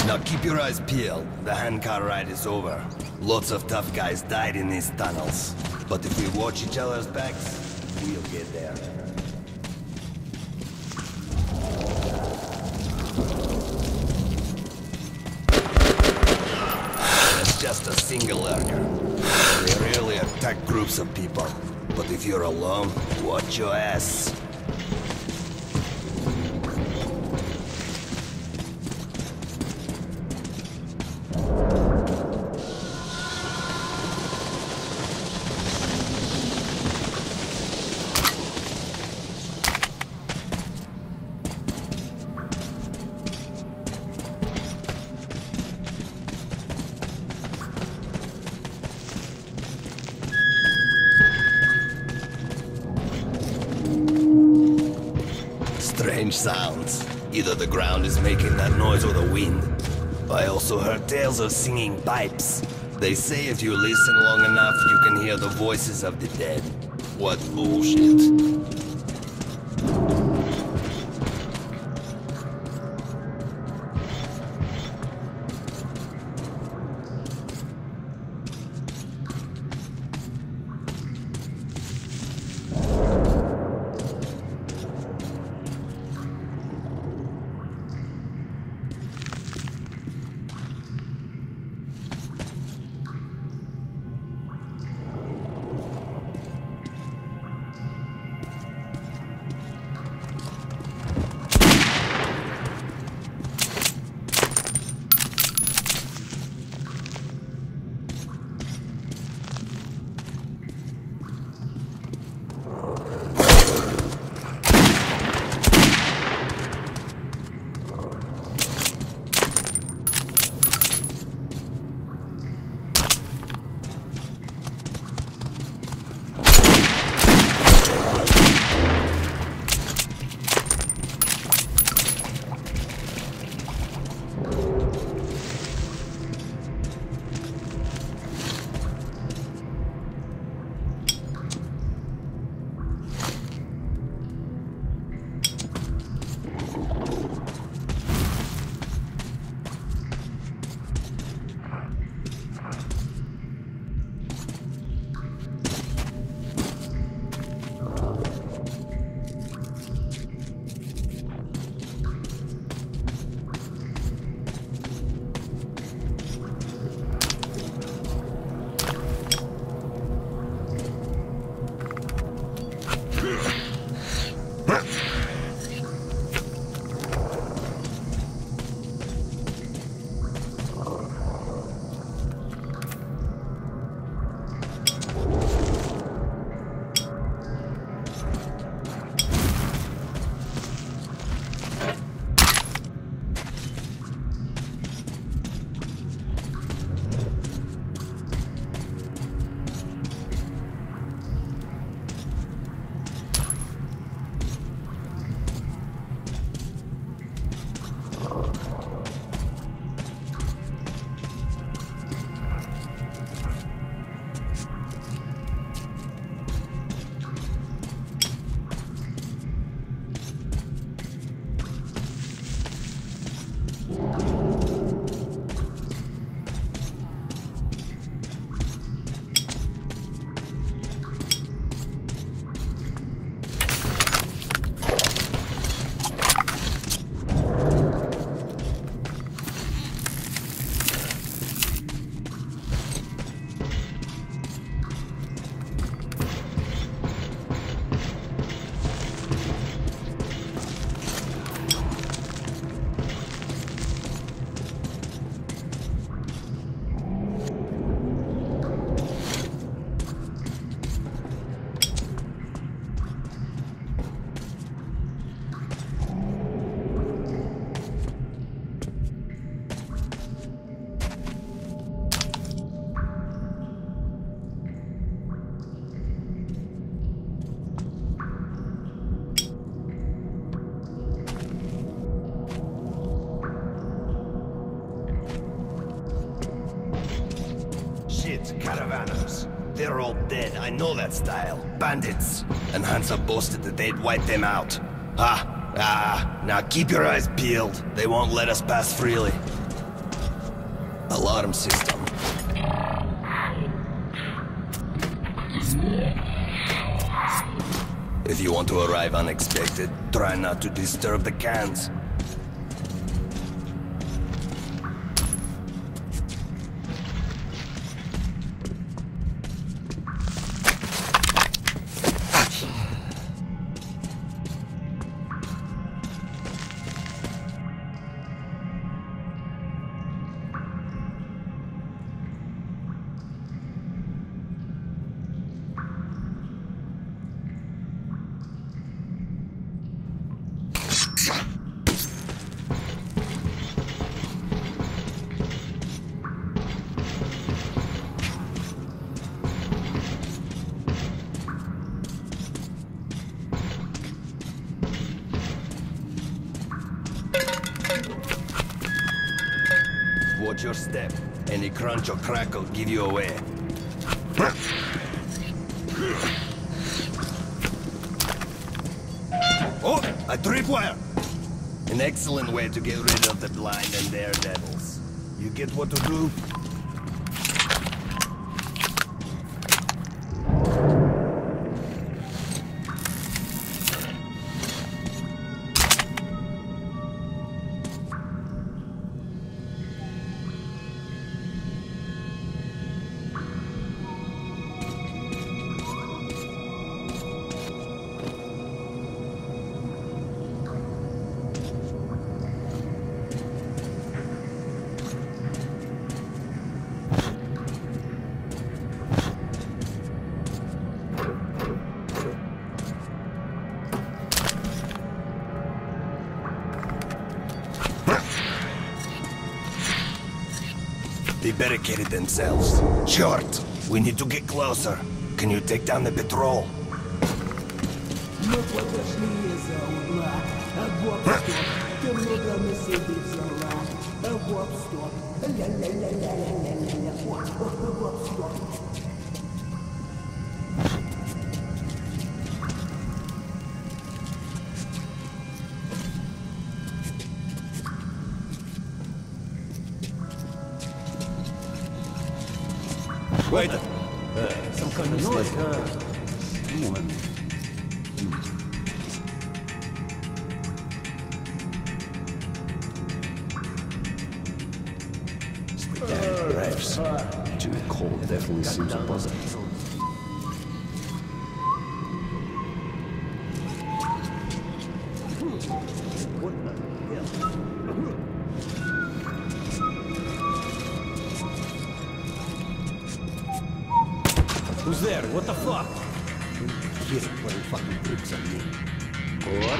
Now keep your eyes peeled. The handcar ride is over. Lots of tough guys died in these tunnels. But if we watch each other's backs, we'll get there. That's just a single lurker. They rarely attack groups of people. But if you're alone, watch your ass. Strange sounds. Either the ground is making that noise or the wind. I also heard tales of singing pipes. They say if you listen long enough, you can hear the voices of the dead. What bullshit. Caravanos. They're all dead, I know that style. Bandits. And Hansa boasted that they'd wipe them out. Now keep your eyes peeled. They won't let us pass freely. Alarm system. If you want to arrive unexpected, try not to disturb the cans. Watch your step. Any crunch or crack will give you away. Oh, a tripwire! An excellent way to get rid of the blind and daredevils. You get what to do? They barricaded themselves. Short, we need to get closer. Can you take down the patrol? Мы подошли из-за угла. Гоп, стоп, ты много на себе взяла. Гоп, стоп, ля-ля-ля-ля-ля-ля-ля. Гоп, стоп. Wait. Some kind of noise, huh? Damn graves. Jimmy Cole definitely seems a positive. Who's there? What the fuck? Here, playing fucking tricks on me. Or?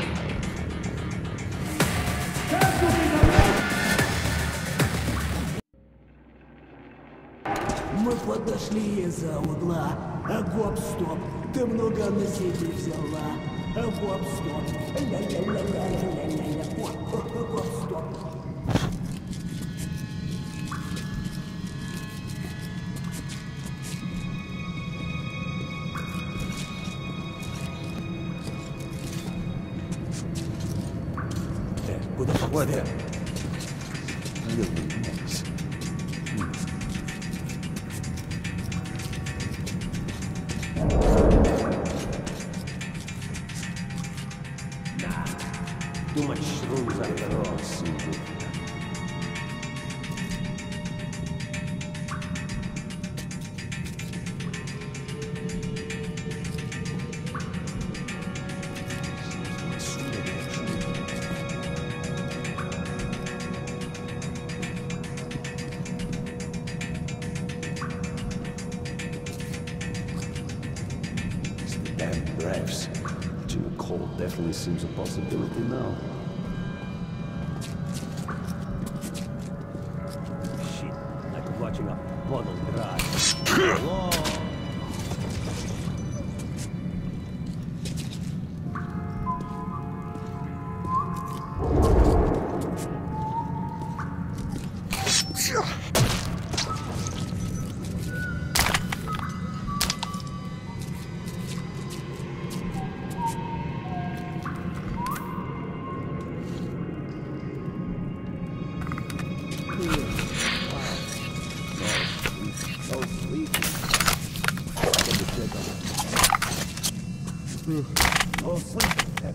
Мы подошли из-за угла. Гоп, стоп, ты много на себе взяла. Гоп, стоп, ля-ля-ля-ля-ля-ля-ля. Гоп, стоп. Who the fuck was that? Really nice. Too much shrooms after all. Damn graves. Jimmy Cole definitely seems a possibility now. Shit, like watching a bottle dry. Whoa. Oh, sleep.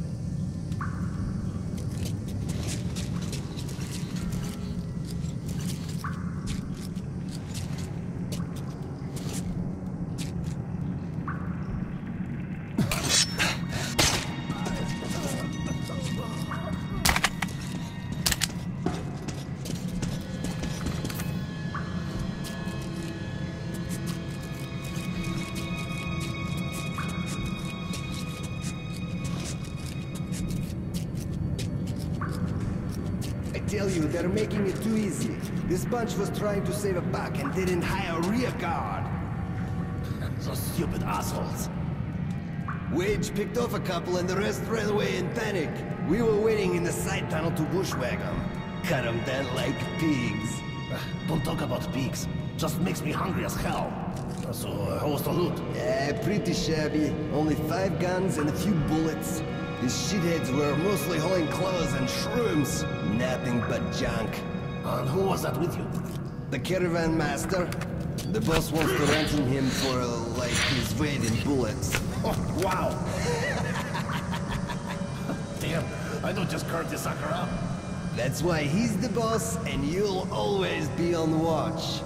I tell you, they're making it too easy. This bunch was trying to save a buck and didn't hire a rear guard. Those stupid assholes. Wage picked off a couple and the rest ran away in panic. We were waiting in the side tunnel to bushwhack them. Cut them down like pigs. Don't talk about pigs. Just makes me hungry as hell. So, how was the loot? Pretty shabby. Only 5 guns and a few bullets. These shitheads were mostly hauling clothes and shrooms. Nothing but junk. And who was that with you? The caravan master. The boss wants to ransom him for, like, his weight in bullets. Oh, wow! Damn, I don't just carve this sucker up. That's why he's the boss, and you'll always be on watch.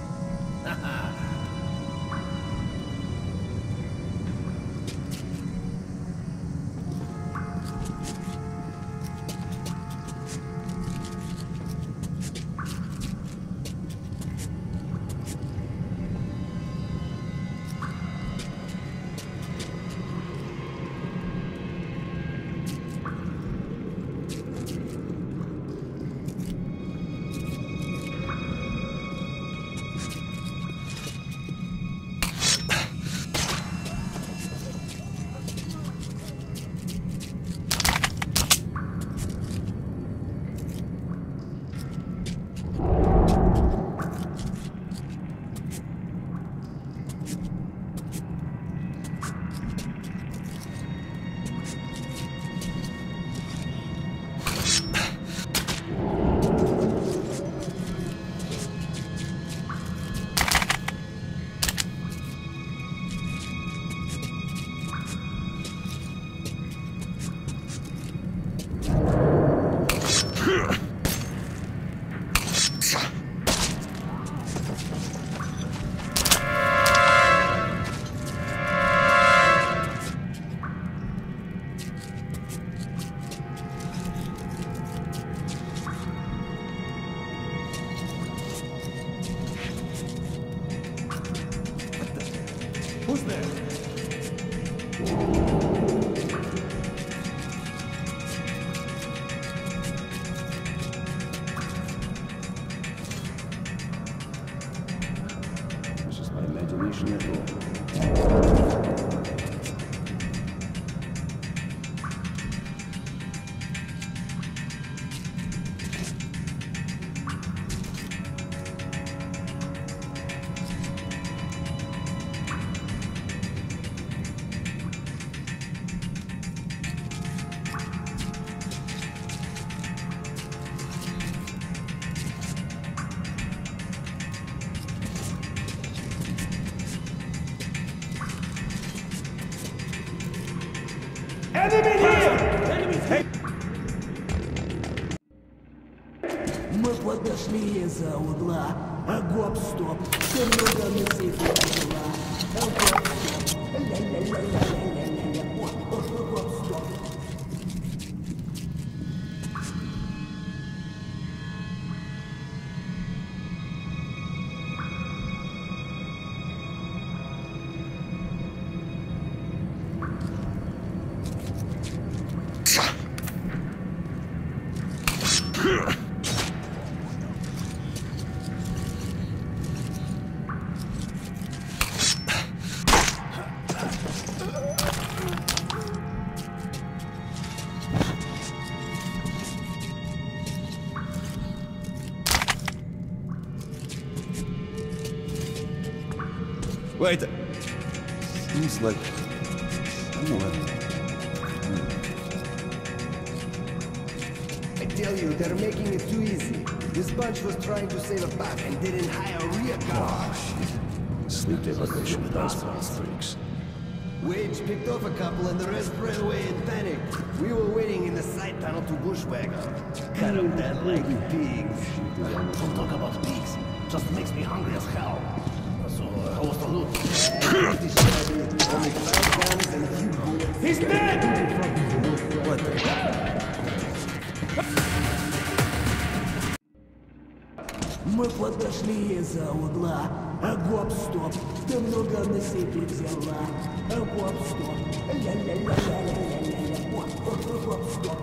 Who's there? It's just my imagination at all. Мы подошли из-за угла. Гоп-стоп. Ты много на сейфе взяла. Гоп-стоп. Ля-ля-ля-ля-ля-ля-ля. Гоп-стоп. Wait. Seems like... I don't know. I tell you, they're making it too easy. This bunch was trying to save a buck and didn't hire a rear guard. Oh, shit. Sleep deprivation does for us freaks. Wage picked off a couple and the rest ran away in panic. We were waiting in the side panel to bushwhacker. Cut them down like pigs. Don't talk about pigs. Just makes me hungry as hell. So, how was the loot? Pretty shabby. Only 5 guns and a few bullets. He's dead! What the? Мы подошли из-за угла. Гоп-стоп, ты много на себе взяла. Гоп-стоп, ля-ля-ля-ля-ля-ля-ля. Гоп-стоп.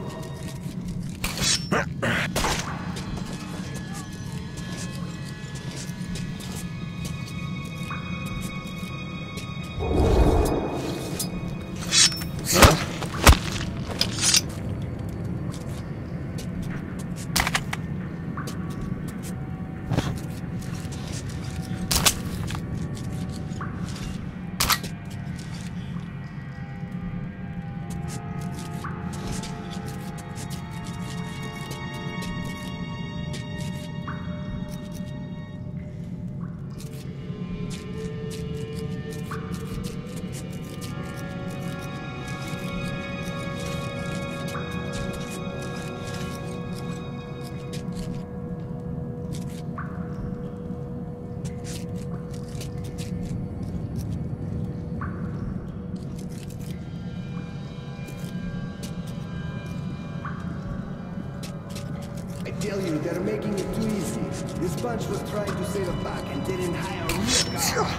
I tell you, they're making it too easy. This bunch was trying to save a buck and didn't hire a real guy.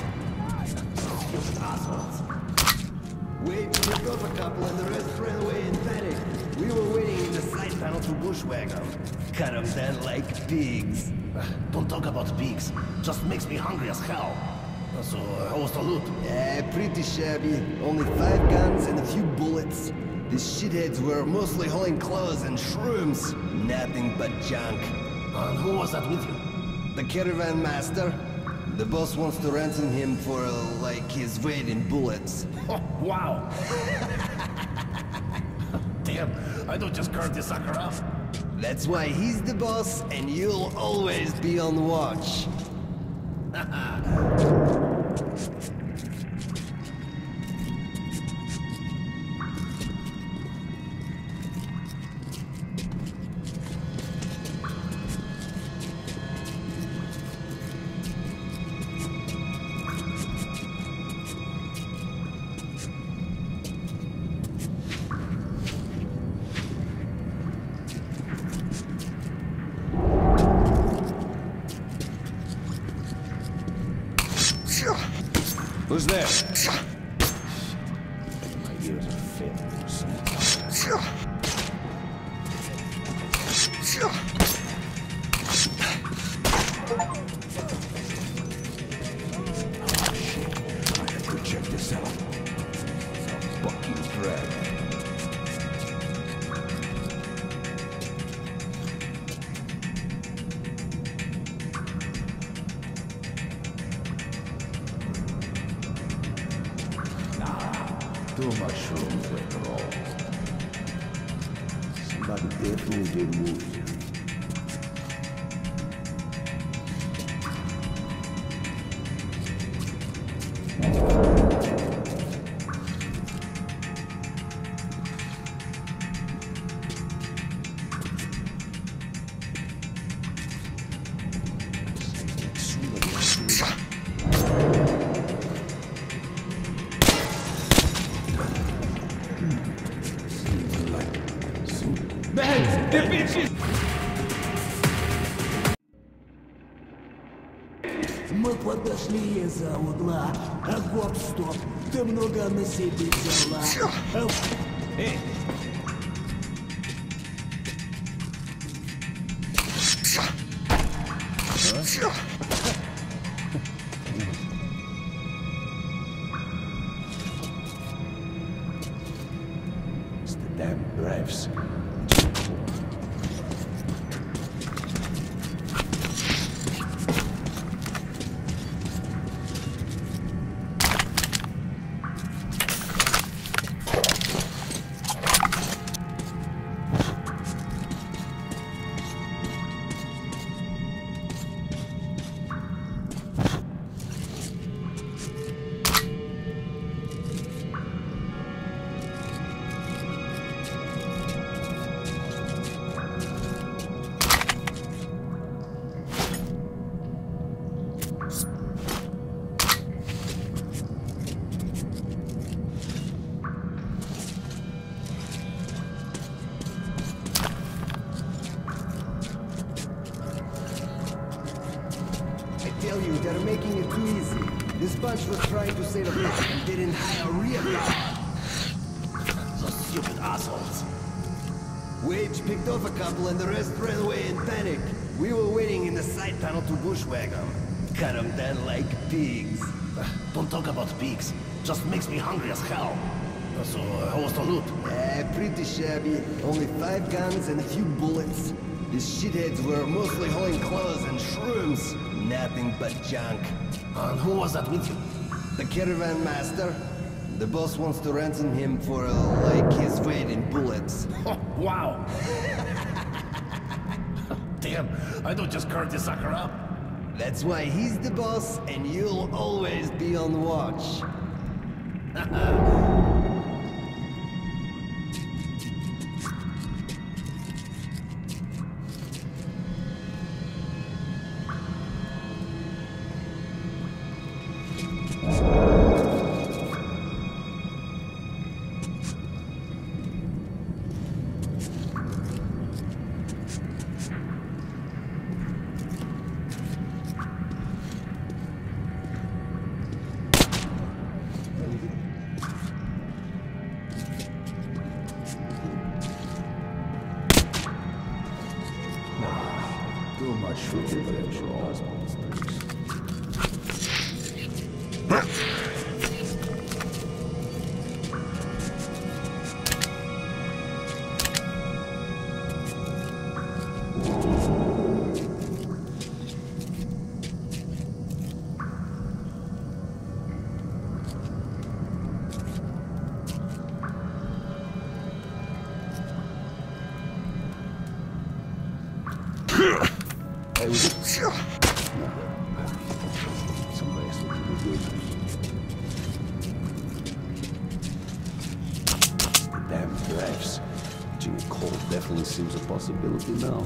Assholes. Wade picked off a couple and the rest ran away in panic. We were waiting in the side panel to bushwhack them. Cut them down like pigs. Don't talk about pigs. Just makes me hungry as hell. So, how was the loot? Pretty shabby. Only 5 guns and a few bullets. The shitheads were mostly hauling clothes and shrooms. Nothing but junk. And who was that with you? The caravan master. The boss wants to ransom him for, like, his weight in bullets. Oh, wow! Damn, I don't just carve this sucker up. That's why he's the boss, and you'll always be on watch. Who's there? My ears are failing for some time. I have to check this out. Some fucking drag. Too much room later on. Somebody definitely did move here. Мы подошли из-за угла. Гоп-стоп, ты много на себе взяла. Hey! It's the damn Braves. tell you, they're making it too easy. This bunch was trying to save a buck and didn't hire real guard. Those stupid assholes. Wage picked off a couple and the rest ran away in panic. We were waiting in the side tunnel to bushwhack them. Cut them down like pigs. Don't talk about pigs. Just makes me hungry as hell. So, how was the loot? Pretty shabby. Only 5 guns and a few bullets. These shitheads were mostly hauling clothes and shrooms. Nothing but junk. And who was that with you? The caravan master. The boss wants to ransom him for, like, his weight in bullets. Oh, wow! Damn, I don't just carve this sucker up. That's why he's the boss, and you'll always be on watch. Too much sugar for all monsters. I was... Somebody else would be good. Damn drafts. Jimmy Cole definitely seems a possibility now.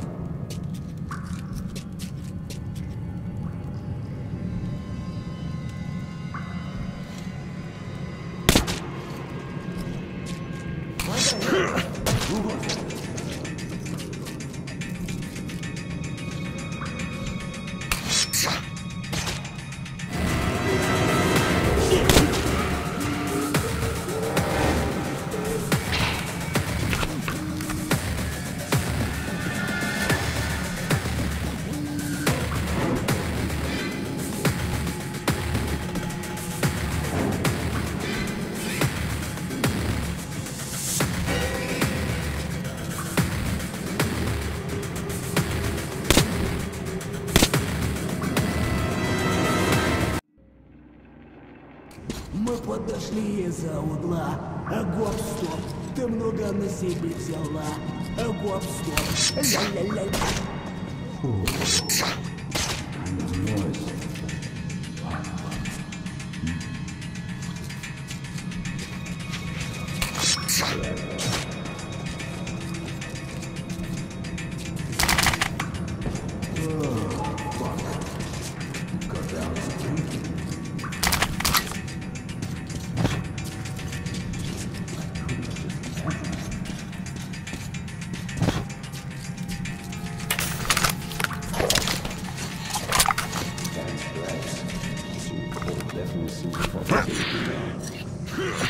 Мы подошли из-за угла. Гоп-стоп, ты много на себе взяла. Гоп-стоп, ля-ля-ля-ля. Definitely seems a possibility now.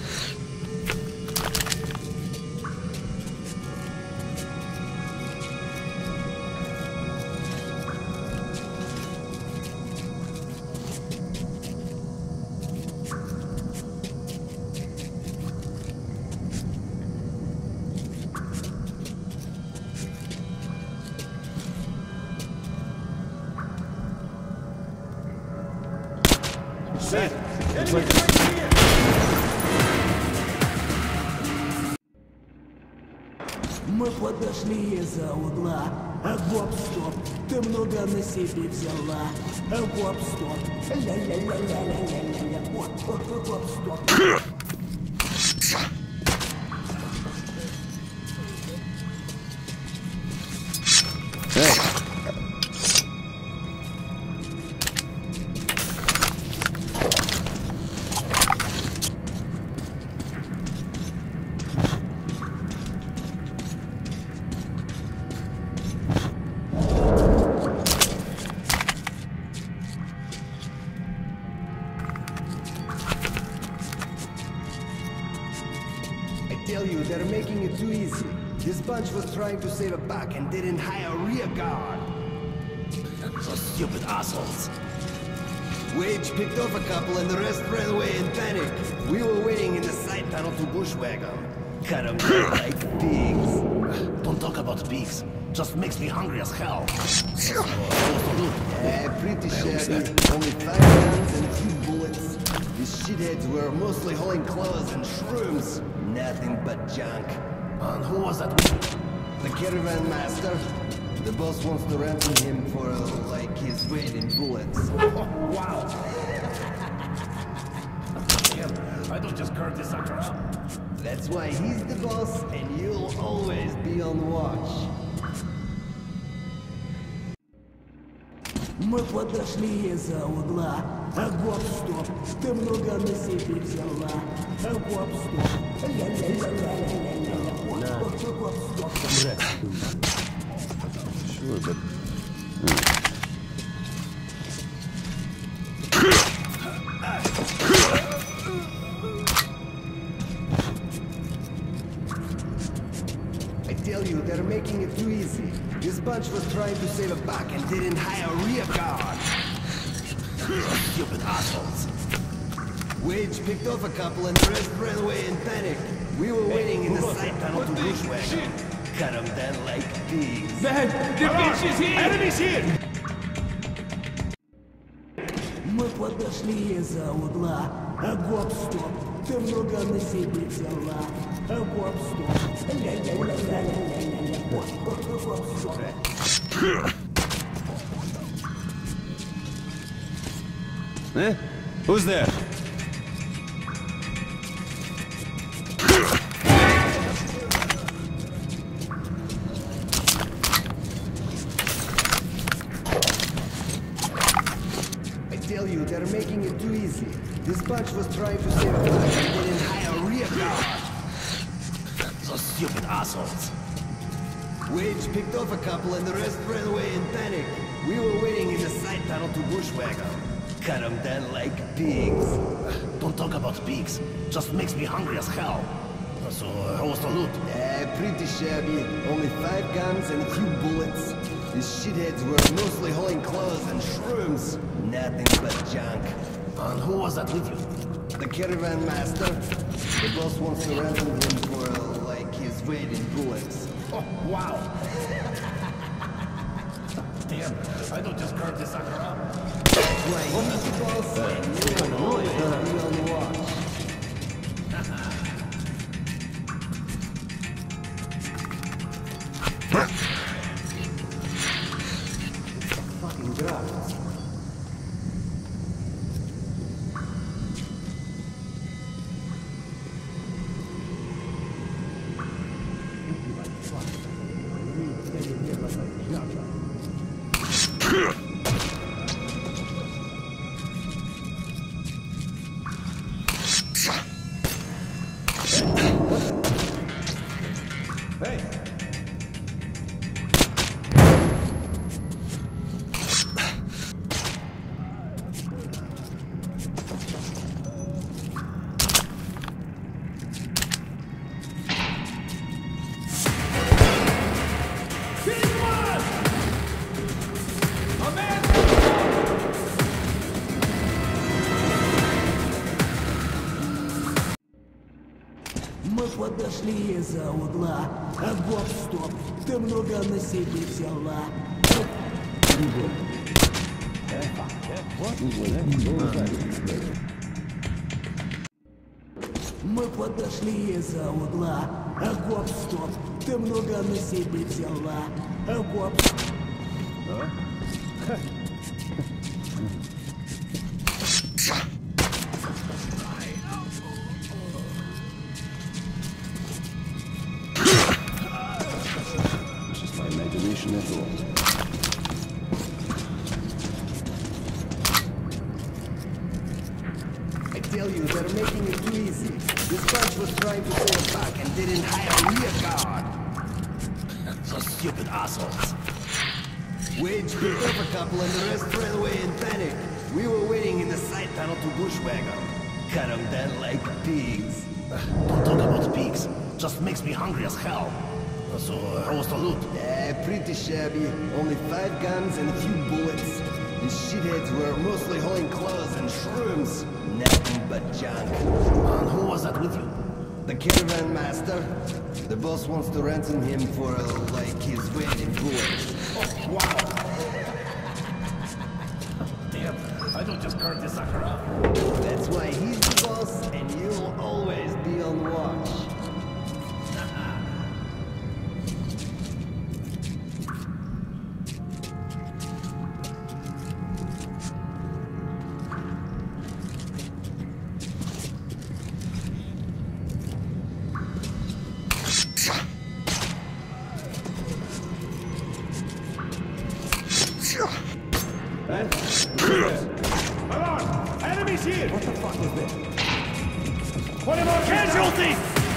Мы подошли из-за угла. Гоп-стоп, ты много на себе взяла. Гоп-стоп, ля-ля-ля-ля-ля-ля-ля. Гоп-стоп. making it too easy. This bunch was trying to save a buck and didn't hire rear guard. Those stupid assholes. Wage picked off a couple and the rest ran away in panic. We were waiting in the side tunnel to bushwagon. Cut them down like pigs. Don't talk about pigs. Just makes me hungry as hell. Pretty shabby. Only 5 guns and a few bullets. These shitheads were mostly hauling clothes and shrooms. Nothing but junk. And who was that? The caravan master. The boss wants to ransom him for, like, his weight in bullets. Wow. Damn, I don't just curve this sucker up. That's why he's the boss, and you'll always be on watch. Мы подошли из-за угла. Гоп-стоп, ты много на себе взяла. Гоп-стоп. Ля-ля-ля-ля-ля-ля-ля. Гоп-стоп. Что это? I tell you, they're making it too easy. This bunch was trying to save a buck and didn't hire rear guard. Stupid assholes. Wage picked off a couple and the rest ran away in panic. We were waiting in the side tunnel to bushwagon. Cut them down like pigs. Enemies here! Мы подошли из-за угла. Гоп-стоп, ты много на себе взяла. Гоп-стоп. Ля-ля-ля-ля-ля-ля-ля. Гоп-стоп. Eh? Who's there? I tell you, they're making it too easy. This bunch was trying to save a buck and didn't hire rear guard. Those stupid assholes. Wage picked off a couple and the rest ran away in panic. We were waiting in the side tunnel to bushwagon. Cut them down like pigs. Don't talk about pigs. Just makes me hungry as hell. So, how was the loot? Pretty shabby. Only 5 guns and a few bullets. These shitheads were mostly hauling clothes and shrooms. Nothing but junk. And who was that with you? The caravan master. The boss wants to ransom him for, like, his weight in bullets. Oh, wow. Damn, I don't just curve this sucker up. Why, he's the boss, and you'll always be on watch. Fucking drugs. Мы подошли из-за угла. Гоп-стоп, ты много на себе взяла. Мы подошли из-за угла. Гоп-стоп, ты много на себе взяла. Гоп-стоп. Just my imagination at all. I tell you, they're making it too easy. This bunch was trying to save a buck and didn't hire rear guard. Those stupid assholes. Wage picked up a couple and the rest ran away in panic. We were waiting in the side tunnel to bushwagon. Cut them down like pigs. Don't talk about pigs. Just makes me hungry as hell. So, how was the loot? Pretty shabby. Only 5 guns and a few bullets. The shitheads were mostly hauling clothes and shrooms. Nothing but junk. And who was that with you? The caravan master. The boss wants to ransom him for, like, his weight in bullets. Oh, wow! Damn, I don't just carve this sucker up. That's why he's the boss, and you'll always be on watch. Enemies here! What the fuck was that? 20 more casualties!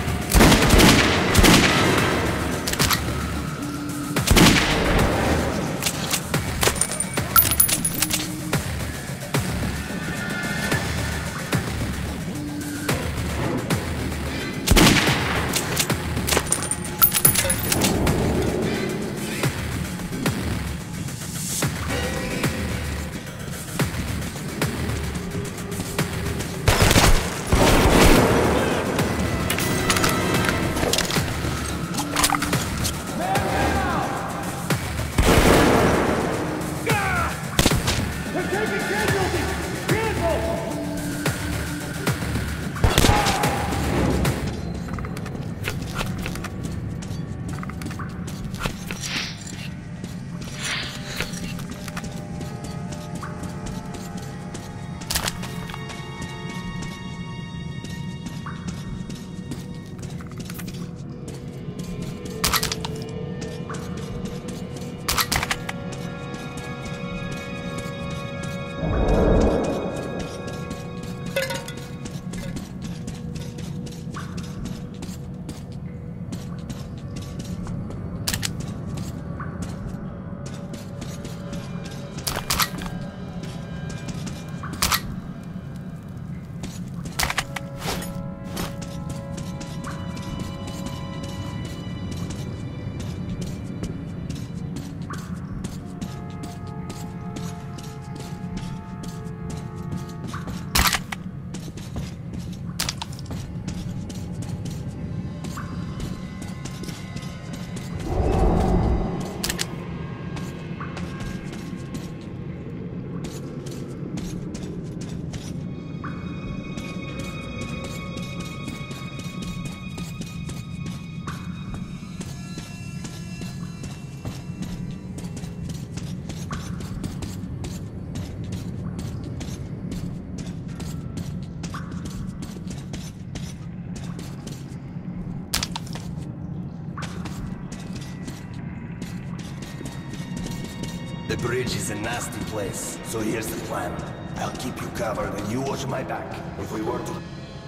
The bridge is a nasty place, so here's the plan. I'll keep you covered and you watch my back. If we were to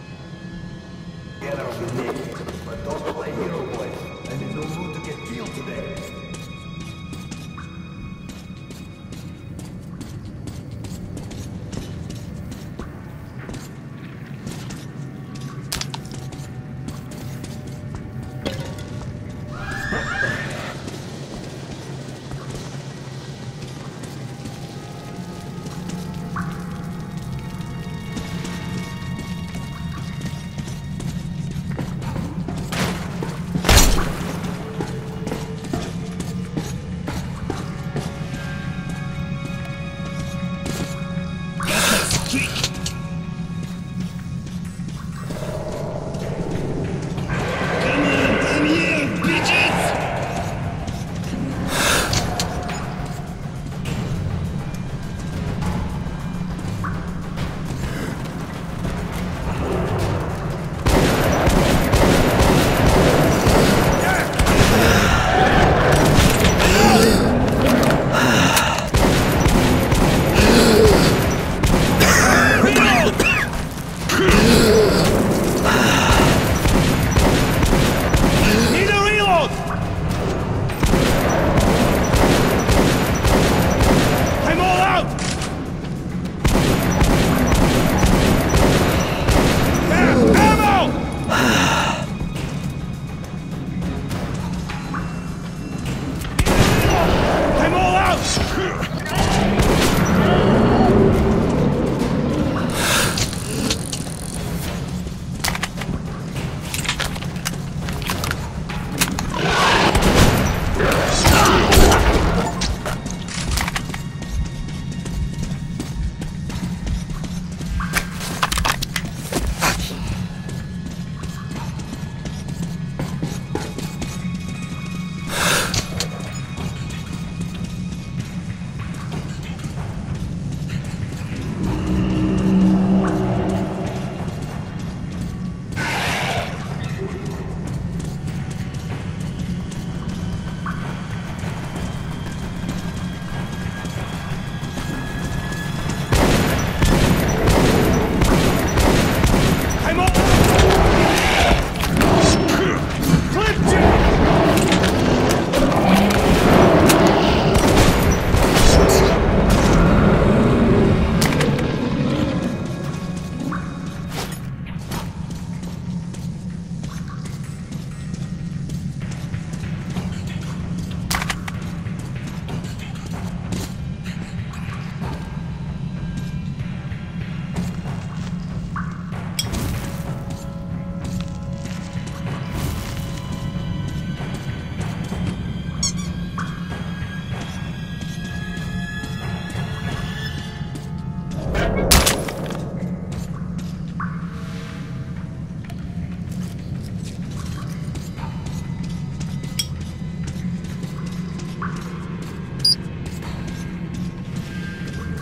get out of the naked, but don't play hero boy. I'm in no mood to get killed today.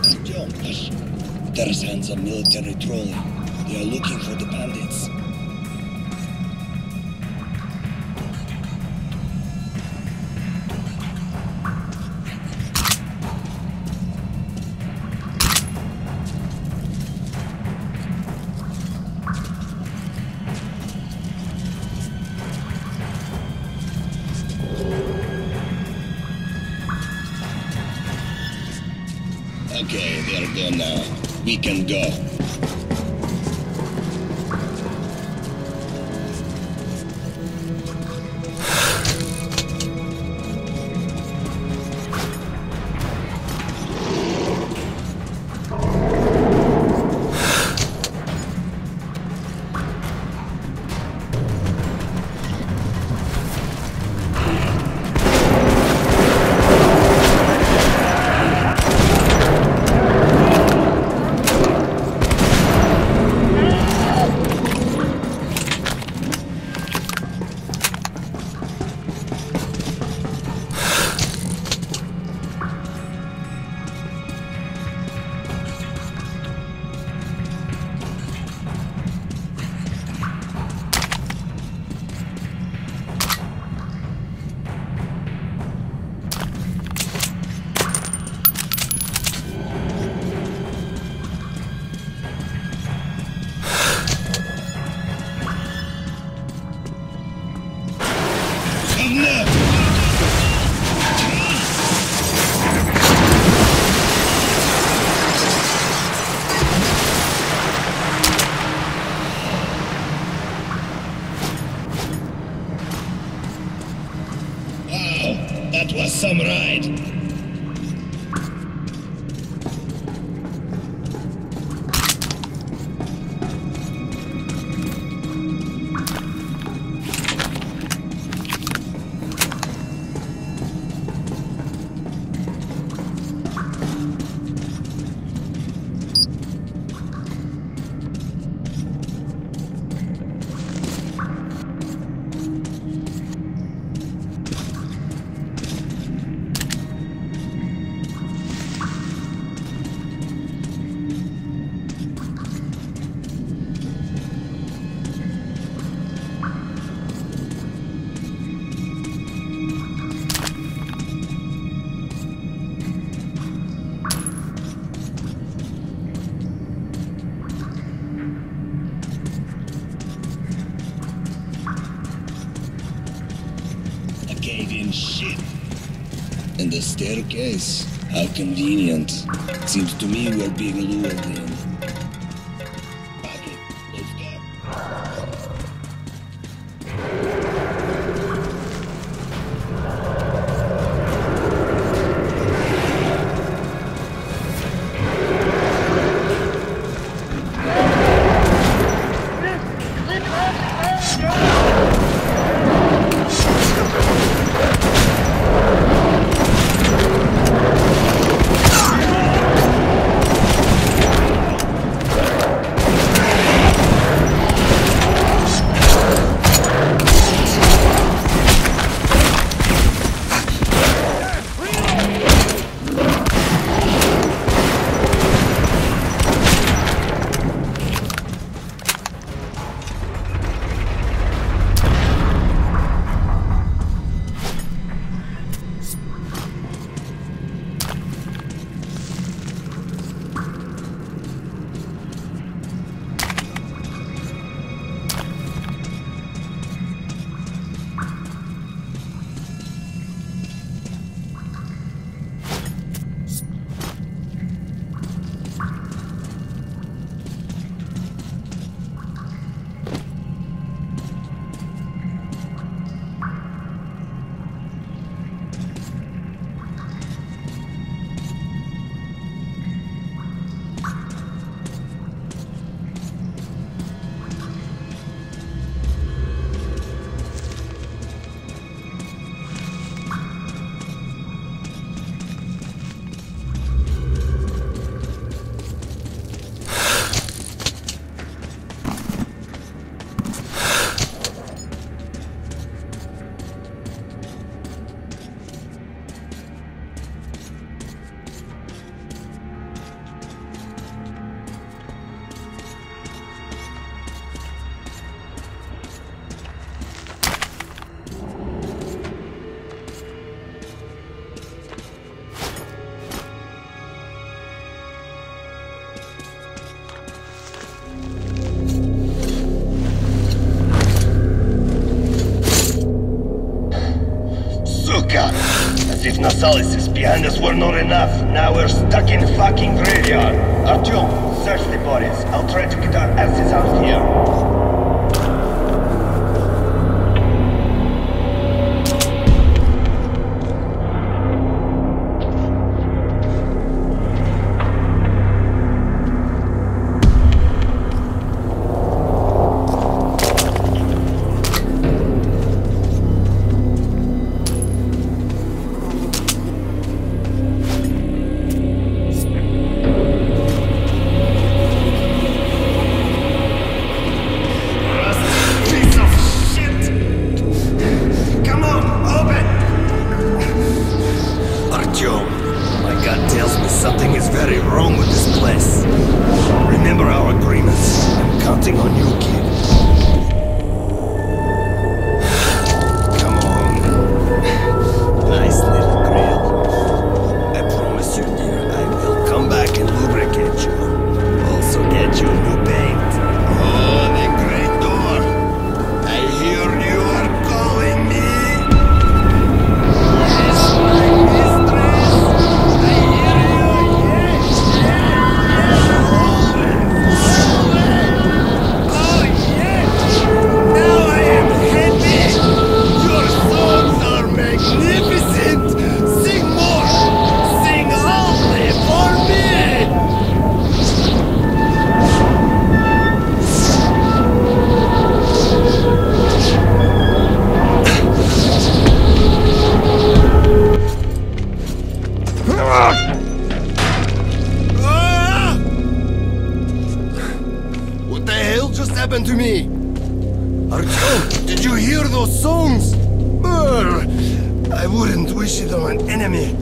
Idiomas. Tarzan's a military trolley. They are looking for the bandits. Okay, they're gone now. We can go. That was some ride. Shit. And the staircase? How convenient. Seems to me we're being lured in. Okay, let's go. If Nasalis' behind us were not enough, now we're stuck in fucking graveyard. Artyom, search the bodies. I'll try to get our asses out of here. To me. Artyom, did you hear those songs? I wouldn't wish it on an enemy.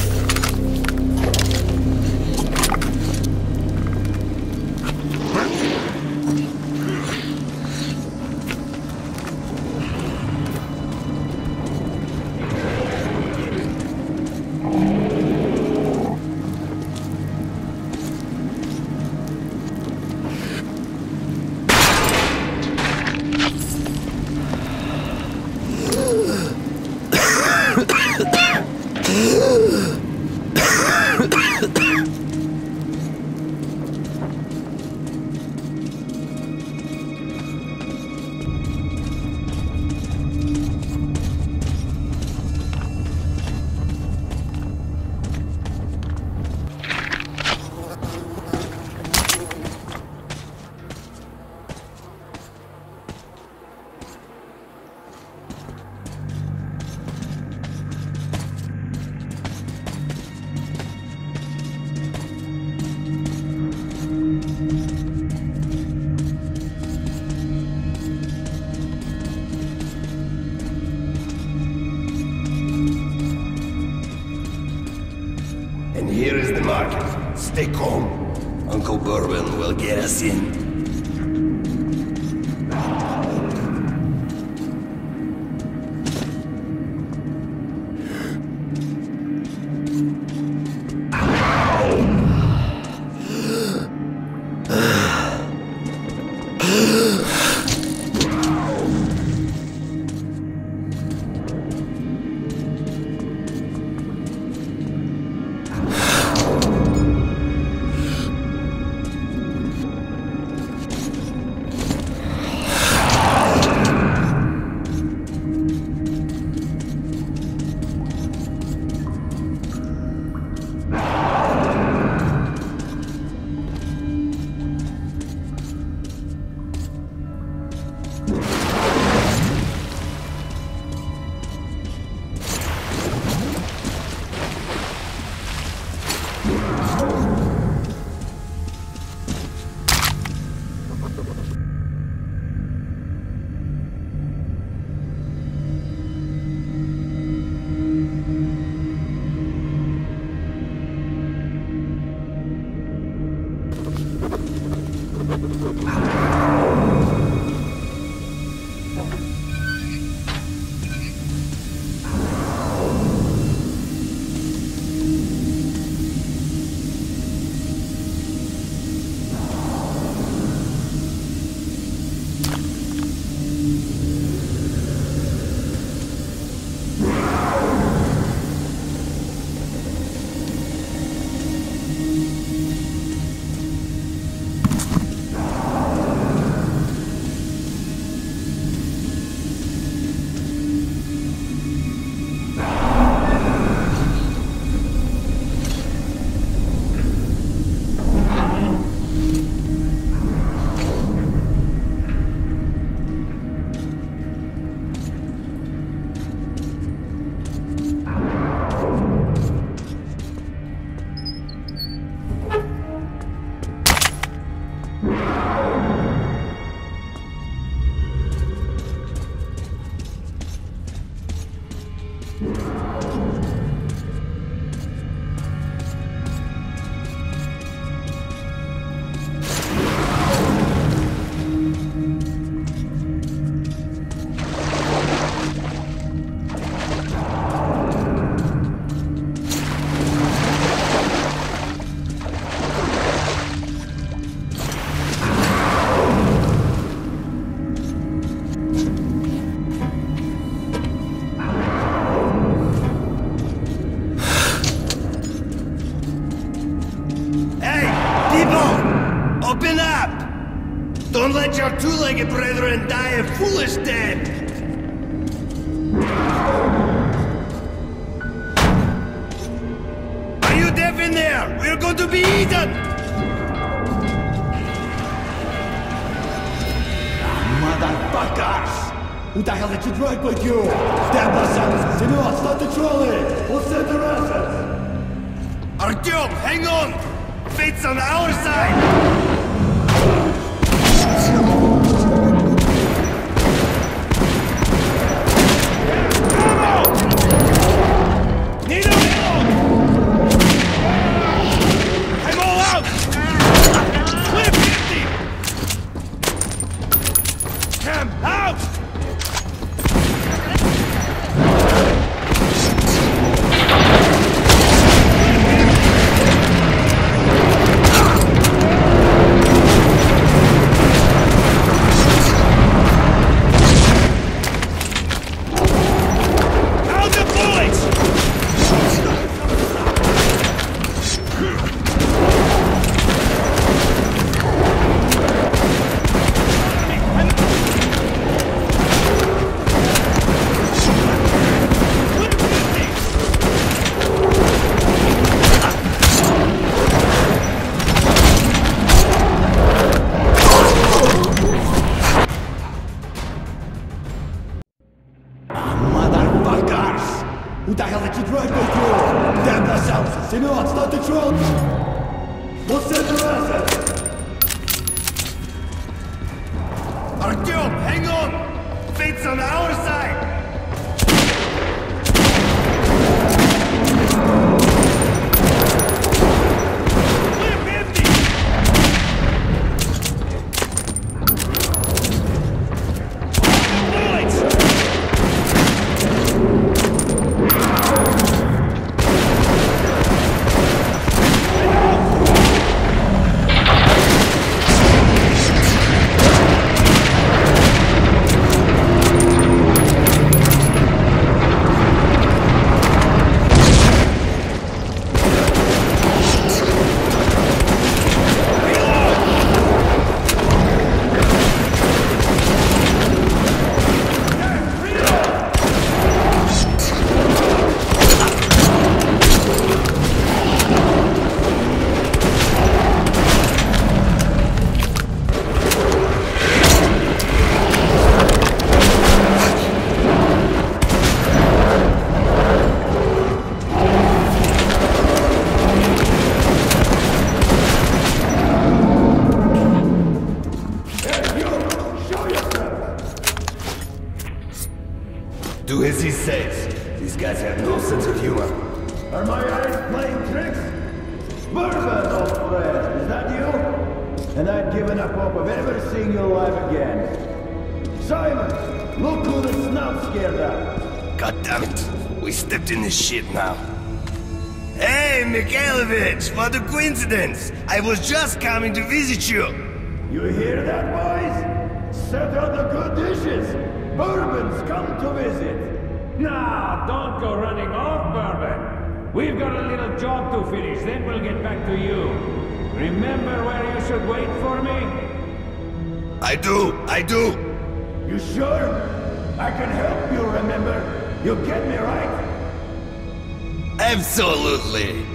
Here is the market. Stay calm. Uncle Bourbon will get us in. People! Open up! Don't let your two-legged brethren die a foolish death! Are you deaf in there? We're going to be eaten! Motherfuckers! Who the hell did you drag with you? Stand ourselves! Senor, start the trolley! We'll send the assets! Artyom, hang on! Fate's on our side! Who the hell did you drag me through? Damn yourselves! Senor, start the troll! We'll send the assets! Artyom, hang on! Fate's on our side! Do as he says. These guys have no sense of humor. Are my eyes playing tricks? Bourbon, old friend, is that you? And I'd given up hope of ever seeing you alive again. Simon, look who the snout scared up. God damn it. We stepped in this shit now. Hey, Mikhailovich, what a coincidence. I was just coming to visit you. You hear that, boys? Set out the good dishes. Bourbon's come to visit. Nah, don't go running off, Bourbon. We've got a little job to finish, then we'll get back to you. Remember where you should wait for me? I do. You sure? I can help you, remember? You get me right? Absolutely.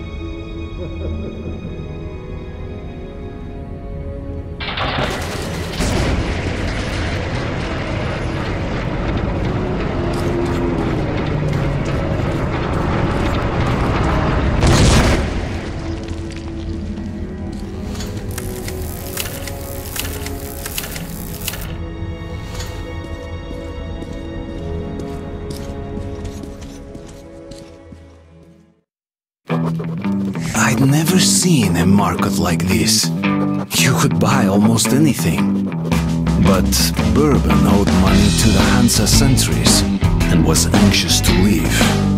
I'd never seen a market like this. You could buy almost anything. But Bourbon owed money to the Hansa sentries and was anxious to leave.